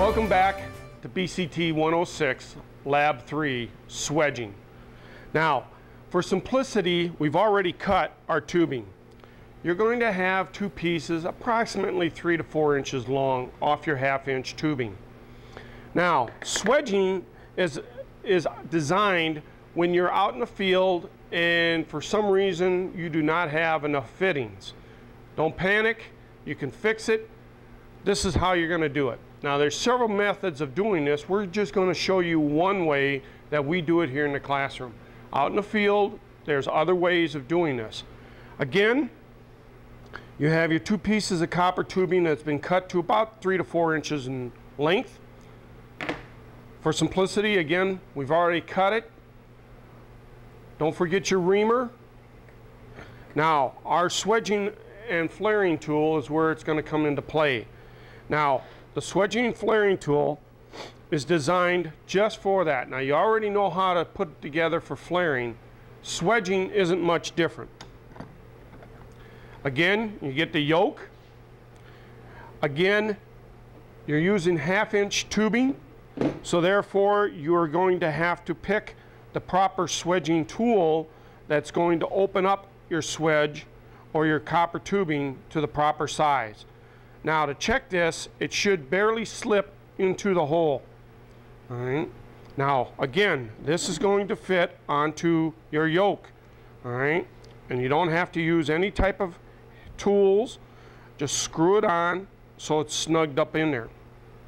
Welcome back to BCT 106, Lab 3, Swedging. Now, for simplicity, we've already cut our tubing. You're going to have two pieces approximately 3 to 4 inches long off your 1/2 inch tubing. Now, swedging is designed when you're out in the field and for some reason you do not have enough fittings. Don't panic, you can fix it. This is how you're going to do it. Now, there's several methods of doing this. We're just going to show you one way that we do it here in the classroom. Out in the field, there's other ways of doing this. Again, you have your two pieces of copper tubing that's been cut to about 3 to 4 inches in length. For simplicity, again, we've already cut it. Don't forget your reamer. Now, our swedging and flaring tool is where it's going to come into play. Now, the swedging and flaring tool is designed just for that. Now, you already know how to put it together for flaring. Swedging isn't much different. Again, you get the yoke. Again, you're using 1/2 inch tubing, so therefore you are going to have to pick the proper swedging tool that's going to open up your swedge or your copper tubing to the proper size. Now, to check this, it should barely slip into the hole. All right. Now, again, this is going to fit onto your yoke. All right. And you don't have to use any type of tools. Just screw it on so it's snugged up in there.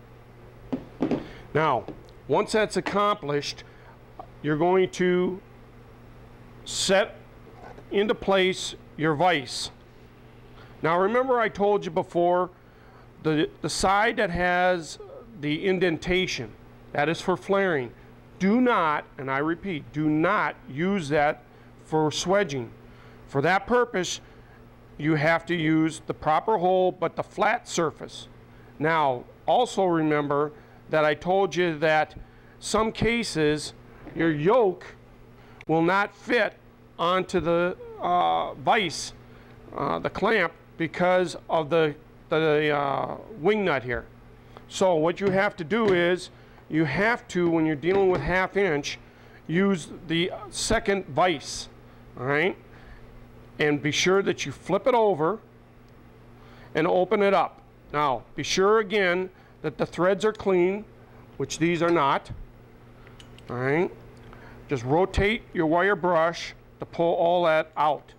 Now, once that's accomplished, you're going to set into place your vise. Now, remember I told you before, the side that has the indentation, that is for flaring. Do not, and I repeat, do not use that for swedging. For that purpose, you have to use the proper hole, but the flat surface. Now, also remember that I told you that some cases, your yoke will not fit onto the vise, the clamp, because of the wing nut here. So what you have to do is, you have to, when you're dealing with 1/2 inch, use the second vise, all right? And be sure that you flip it over and open it up. Now, be sure again that the threads are clean, which these are not, all right? Just rotate your wire brush to pull all that out.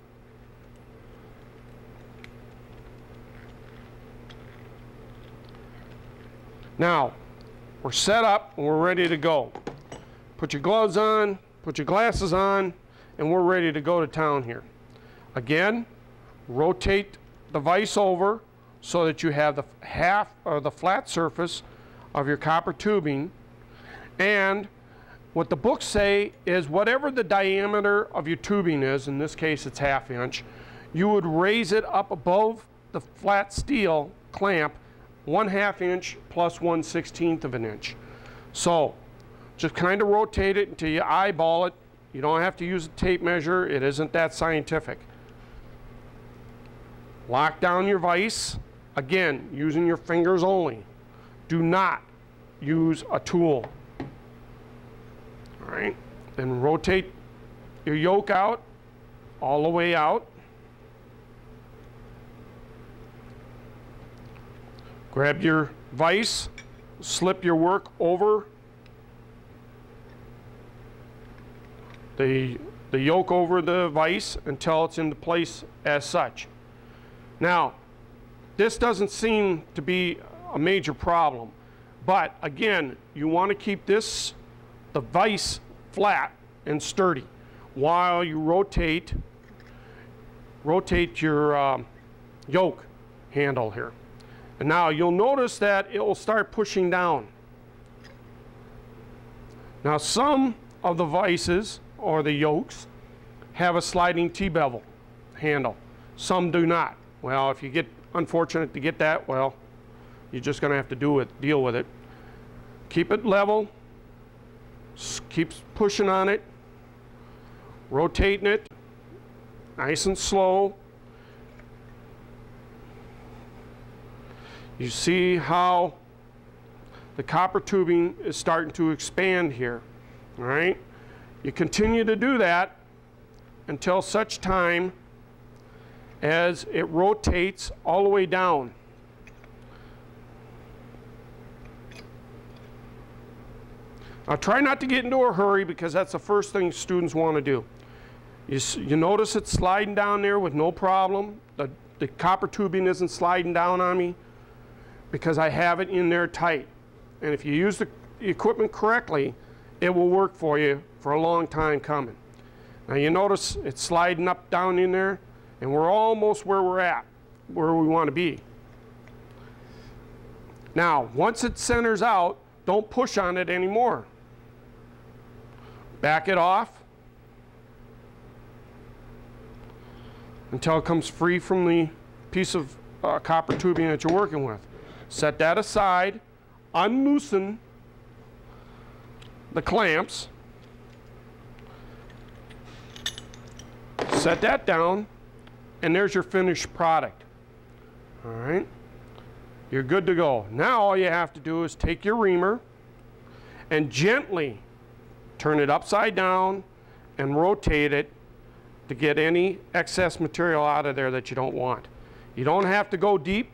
Now, we're set up and we're ready to go. Put your gloves on, put your glasses on, and we're ready to go to town here. Again, rotate the vise over so that you have the half or the flat surface of your copper tubing. And what the books say is whatever the diameter of your tubing is, in this case it's 1/2 inch, you would raise it up above the flat steel clamp 1/2 inch plus 1/16 of an inch. So just kind of rotate it until you eyeball it. You don't have to use a tape measure. It isn't that scientific. Lock down your vise, again, using your fingers only. Do not use a tool. All right, then rotate your yoke out, all the way out. Grab your vise, slip your work over the yoke over the vise until it's into place as such. Now, this doesn't seem to be a major problem, but again, you want to keep the vise flat and sturdy while you rotate your yoke handle here. And now you'll notice that it will start pushing down. Now, some of the vices or the yokes have a sliding T-bevel handle. Some do not. Well, if you get unfortunate to get that, well, you're just going to have to deal with it. Keep it level. Keep pushing on it. Rotating it. Nice and slow. You see how the copper tubing is starting to expand here. All right? You continue to do that until such time as it rotates all the way down. Now try not to get into a hurry, because that's the first thing students want to do. You notice it's sliding down there with no problem. The copper tubing isn't sliding down on me because I have it in there tight. And if you use the equipment correctly, it will work for you for a long time coming. Now you notice it's sliding up down in there, and we're almost where we're at, where we want to be. Now, once it centers out, don't push on it anymore. Back it off until it comes free from the piece of copper tubing that you're working with. Set that aside, unloosen the clamps, set that down, and there's your finished product. All right, you're good to go. Now all you have to do is take your reamer and gently turn it upside down and rotate it to get any excess material out of there that you don't want. You don't have to go deep.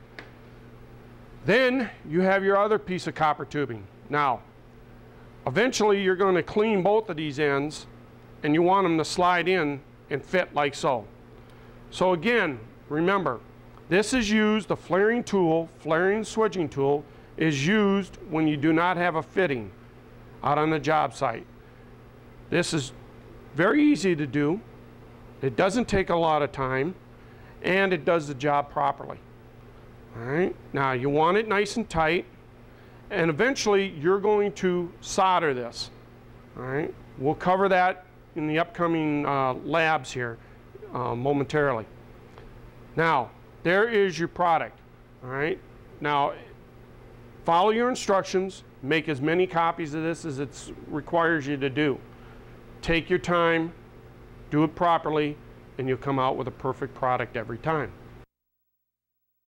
Then you have your other piece of copper tubing. Now, eventually you're going to clean both of these ends, and you want them to slide in and fit like so. So again, remember, this is used, the flaring tool, flaring swedging tool, is used when you do not have a fitting out on the job site. This is very easy to do. It doesn't take a lot of time, and it does the job properly. All right, now you want it nice and tight, and eventually you're going to solder this. All right, we'll cover that in the upcoming labs here momentarily. Now, there is your product. All right, now follow your instructions, make as many copies of this as it requires you to do. Take your time, do it properly, and you'll come out with a perfect product every time.